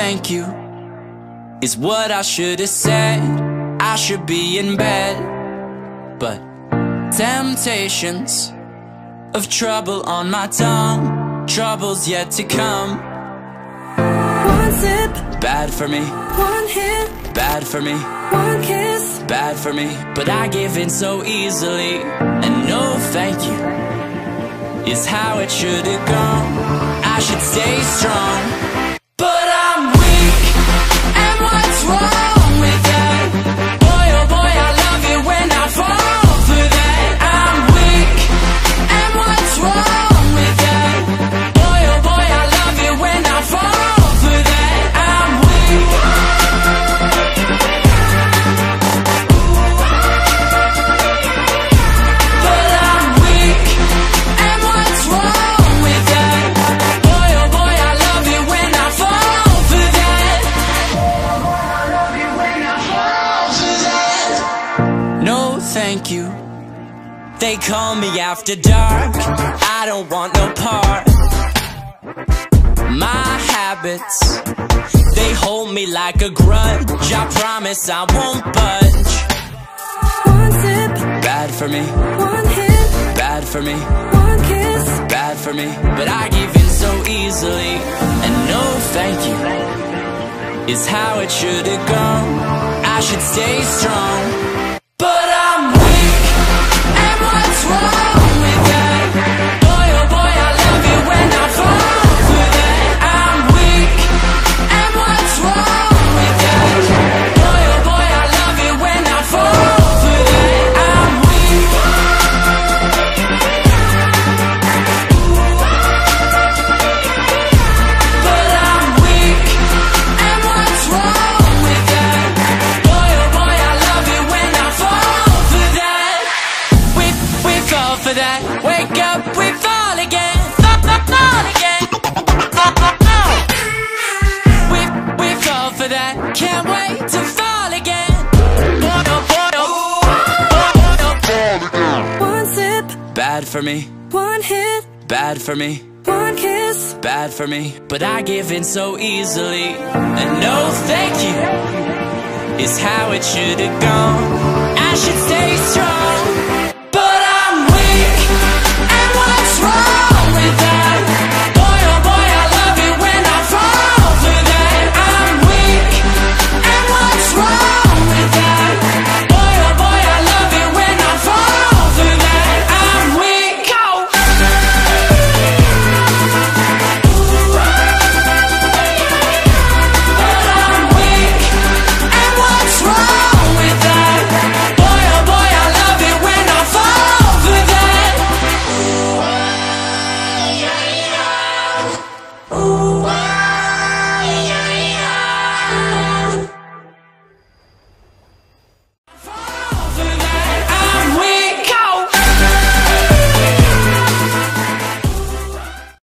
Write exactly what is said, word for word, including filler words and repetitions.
thank you is what I should have said. I should be in bed, but temptations of trouble on my tongue, trouble's yet to come. One sip, bad for me. One hit, bad for me. One kiss, bad for me. But I give in so easily, and no thank you is how it should have gone. I should stay strong, but I'm weak, and what's wrong with that? Boy, oh boy, I love it when I fall for that. I'm weak, and what's wrong with that? Boy, oh boy, I love it when I fall for that. I'm weak. But I'm weak, and what's wrong with that? Boy, oh boy, I love it when I fall for that. No, thank you. They call me after dark, I don't want no part. My habits, they hold me like a grudge. I promise I won't budge. one sip, Bad for me, one hit, bad for me, one kiss, bad for me. But I give in so easily, and no thank you is how it should have gone. I should stay strong, but I'm weak, and what's wrong with that? Boy, oh boy, I love it when I fall for that. I'm weak, and what's wrong with that? Boy, oh boy, I love it when I fall for that. I'm weak. But I'm weak, and what's wrong with that? Boy, oh boy, I love it when I fall for that. We, we fall for that. Wake up, we fall again. Fall, fall, fall again. We, we fall for that. Can't wait to fall again. Boy, oh boy, oh. Boy, oh. one sip, Bad for me, one hit, bad for me, one kiss, bad for me. But I give in so easily, and no thank you is how it should have gone. I should stay strong,